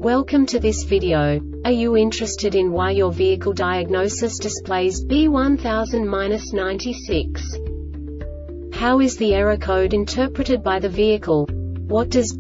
Welcome to this video. Are you interested in why your vehicle diagnosis displays B1000-96? How is the error code interpreted by the vehicle? What does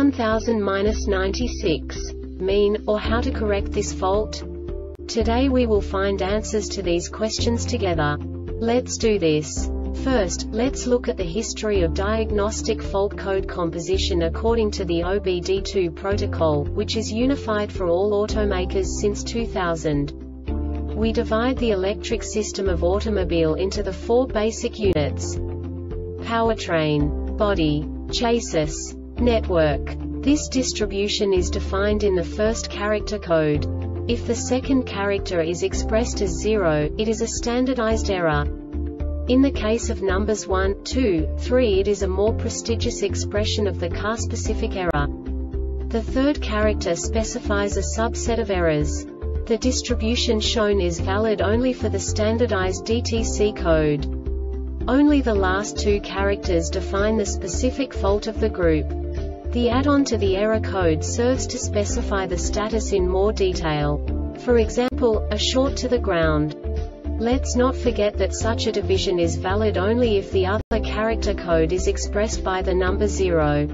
B1000-96 mean, or how to correct this fault? Today we will find answers to these questions together. Let's do this. First, let's look at the history of diagnostic fault code composition according to the OBD2 protocol, which is unified for all automakers since 2000. We divide the electric system of automobile into the four basic units: powertrain, body, chassis, network. This distribution is defined in the first character code. If the second character is expressed as 0, it is a standardized error. In the case of numbers 1, 2, 3, it is a more prestigious expression of the car-specific error. The third character specifies a subset of errors. The distribution shown is valid only for the standardized DTC code. Only the last two characters define the specific fault of the group. The add-on to the error code serves to specify the status in more detail. For example, a short to the ground. Let's not forget that such a division is valid only if the other character code is expressed by the number 0.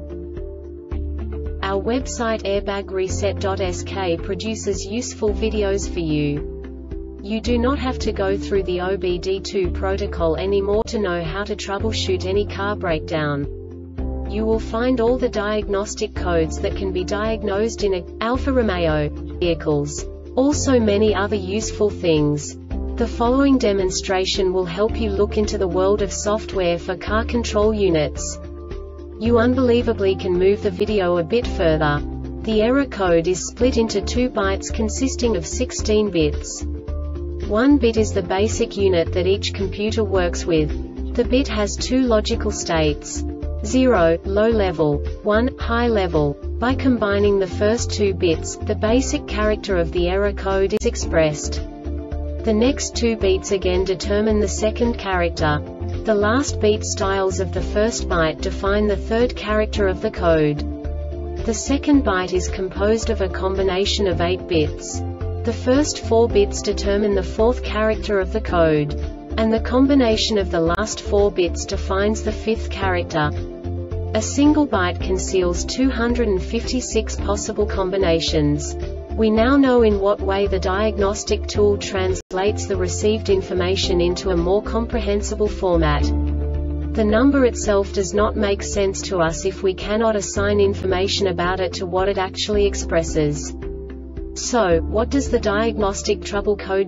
Our website airbagreset.sk produces useful videos for you. You do not have to go through the OBD2 protocol anymore to know how to troubleshoot any car breakdown. You will find all the diagnostic codes that can be diagnosed in Alfa Romeo vehicles. Also many other useful things. The following demonstration will help you look into the world of software for car control units. You unbelievably can move the video a bit further. The error code is split into 2 bytes consisting of 16 bits. 1 bit is the basic unit that each computer works with. The bit has 2 logical states: 0, low level, 1, high level. By combining the first 2 bits, the basic character of the error code is expressed. The next 2 beats again determine the second character. The last beat styles of the first byte define the third character of the code. The second byte is composed of a combination of 8 bits. The first 4 bits determine the fourth character of the code. And the combination of the last 4 bits defines the fifth character. A single byte conceals 256 possible combinations. We now know in what way the diagnostic tool translates the received information into a more comprehensible format. The number itself does not make sense to us if we cannot assign information about it to what it actually expresses. So, what does the diagnostic trouble code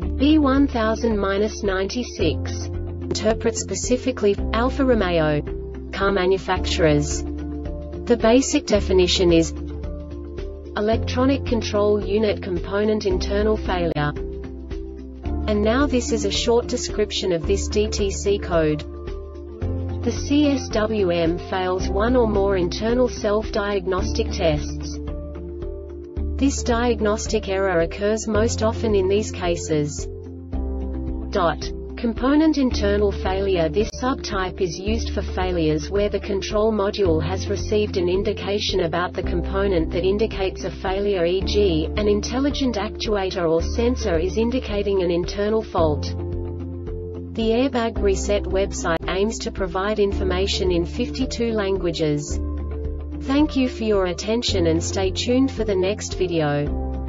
B1000-96 interpret specifically for Alfa Romeo car manufacturers? The basic definition is electronic control unit component internal failure. And now this is a short description of this DTC code. The CSWM fails one or more internal self-diagnostic tests. This diagnostic error occurs most often in these cases. Component internal failure. This subtype is used for failures where the control module has received an indication about the component that indicates a failure, e.g., an intelligent actuator or sensor is indicating an internal fault. The Airbag Reset website aims to provide information in 52 languages. Thank you for your attention and stay tuned for the next video.